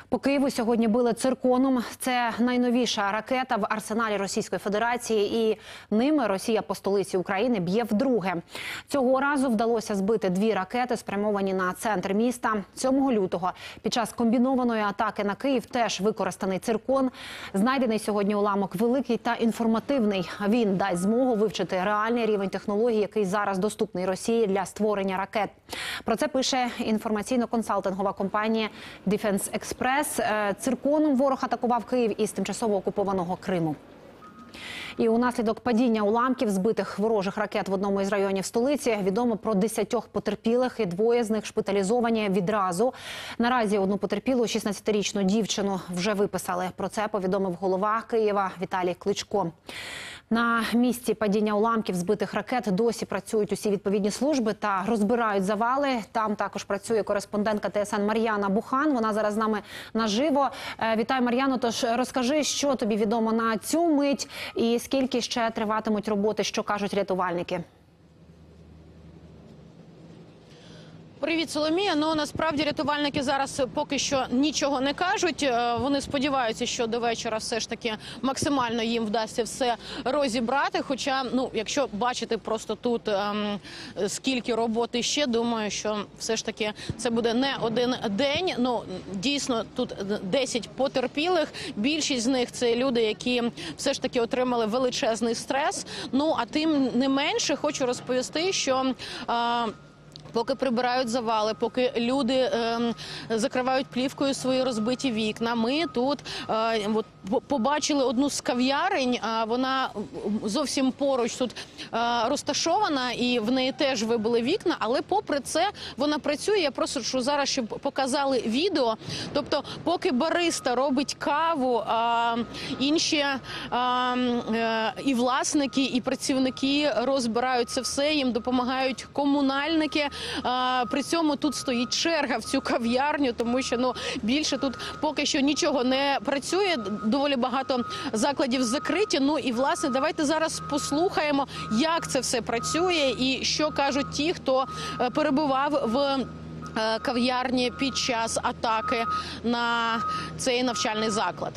По Києву сьогодні били цирконом. Це найновіша ракета в арсеналі Російської Федерації, і ними Росія по столиці України б'є вдруге. Цього разу вдалося збити 2 ракети, спрямовані на центр міста. 7 лютого під час комбінованої атаки на Київ теж використаний циркон. Знайдений сьогодні уламок великий та інформативний. Він дасть змогу вивчити реальний рівень технологій, який зараз доступний Росії для створення ракет. Про це пише інформаційно-консалтингова компанія Defense Express. Цирконом ворог атакував Київ із тимчасово окупованого Криму. І унаслідок падіння уламків збитих ворожих ракет в одному із районів столиці відомо про 10 потерпілих, і 2 з них шпиталізовані відразу. Наразі одну потерпілу, 16-річну дівчину, вже виписали. Про це повідомив голова Києва Віталій Кличко. На місці падіння уламків збитих ракет досі працюють усі відповідні служби та розбирають завали. Там також працює кореспондентка ТСН Мар'яна Бухан. Вона зараз з нами наживо. Вітаю, Мар'яно. Тож розкажи, що тобі відомо на цю мить і скільки ще триватимуть роботи, що кажуть рятувальники? Привіт, Соломія. Ну, насправді, рятувальники зараз поки що нічого не кажуть. Вони сподіваються, що до вечора все ж таки максимально їм вдасться все розібрати. Хоча, ну, якщо бачити просто тут скільки роботи ще, думаю, що все ж таки це буде не один день. Ну, дійсно, тут 10 потерпілих. Більшість з них – це люди, які все ж таки отримали величезний стрес. Ну, а тим не менше, хочу розповісти, що поки прибирають завали, поки люди закривають плівкою свої розбиті вікна, ми тут побачили одну з кав'ярень, вона зовсім поруч тут розташована, і в неї теж вибили вікна, але попри це вона працює. Я прошу зараз, щоб показали відео. Тобто, поки бариста робить каву, інші і власники, і працівники розбирають це все, їм допомагають комунальники. При цьому тут стоїть черга в цю кав'ярню, тому що, ну, більше тут поки що нічого не працює, доволі багато закладів закриті. Ну і, власне, давайте зараз послухаємо, як це все працює і що кажуть ті, хто перебував в кав'ярні під час атаки на цей навчальний заклад.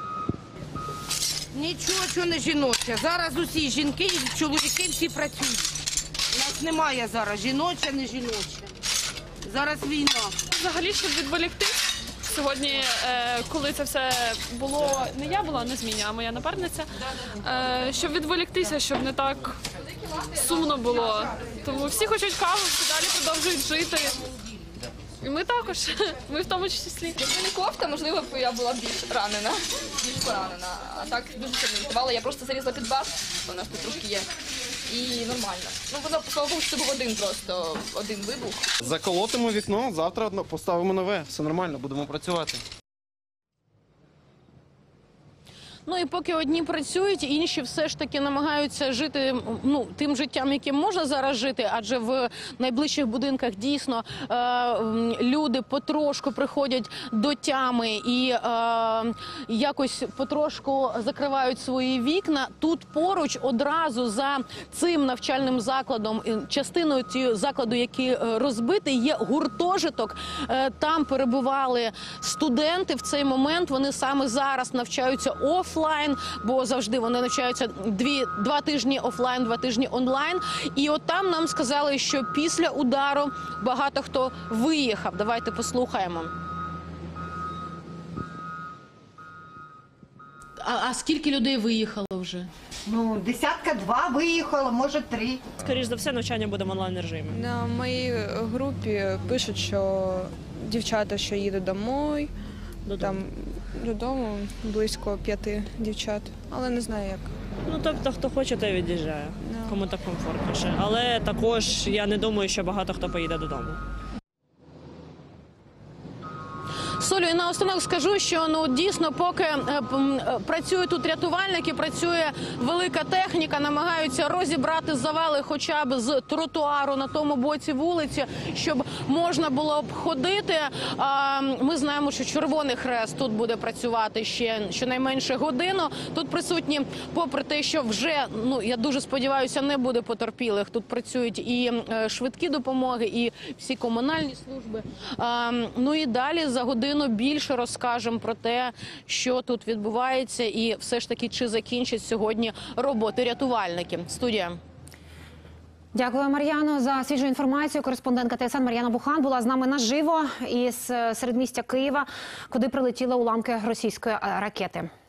Нічого, що не жіноче. Зараз усі жінки і чоловіки всі працюють. У нас немає зараз жіноче, не жіноче. Зараз війна. Взагалі, щоб відволікти, сьогодні, коли це все було, не я була на зміні, а моя напарниця, щоб відволіктися, щоб не так сумно було. Тому всі хочуть каву, всі далі продовжують жити. І ми також, ми в тому числі. Якби не кофта, можливо, б я була більш поранена. А так дуже сильно відбивала. Я просто залізла під бак, у нас тут трошки є. І нормально. Ну, воно, слава Богу, це був один вибух. Заколотимо вікно, завтра поставимо нове. Все нормально, будемо працювати. Ну і поки одні працюють, інші все ж таки намагаються жити, ну, тим життям, яким можна зараз жити, адже в найближчих будинках дійсно люди потрошку приходять до тями і якось потрошку закривають свої вікна. Тут поруч одразу за цим навчальним закладом, частиною цього закладу, який розбитий, є гуртожиток. Там перебували студенти в цей момент, вони саме зараз навчаються офлайн, бо завжди вони навчаються 2 тижні офлайн, 2 тижні онлайн. І от там нам сказали, що після удару багато хто виїхав. Давайте послухаємо. А скільки людей виїхало вже? Ну, 1-2 виїхало, може 3. Скоріше за все, навчання буде в онлайн-режимі. На моїй групі пишуть, що дівчата, що їдуть додому близько 5 дівчат, але не знаю як. Ну, тобто, хто хоче, той від'їжджає, кому так комфортніше. Але також я не думаю, що багато хто поїде додому. Солю, і наостанок скажу, що, ну, дійсно, поки працюють тут рятувальники, працює велика техніка, намагаються розібрати завали хоча б з тротуару на тому боці вулиці, щоб можна було б ходити. Ми знаємо, що Червоний Хрест тут буде працювати ще щонайменше годину. Тут присутні, попри те, що вже, ну, я дуже сподіваюся, не буде потерпілих. Тут працюють і швидкі допомоги, і всі комунальні служби. Ну і далі за годину годину більше розкажемо про те, що тут відбувається і все ж таки, чи закінчать сьогодні роботи рятувальники. Студія. Дякую, Мар'яно, за свіжу інформацію. Кореспондентка ТСН Мар'яна Бухан була з нами наживо із середмістя Києва, куди прилетіли уламки російської ракети.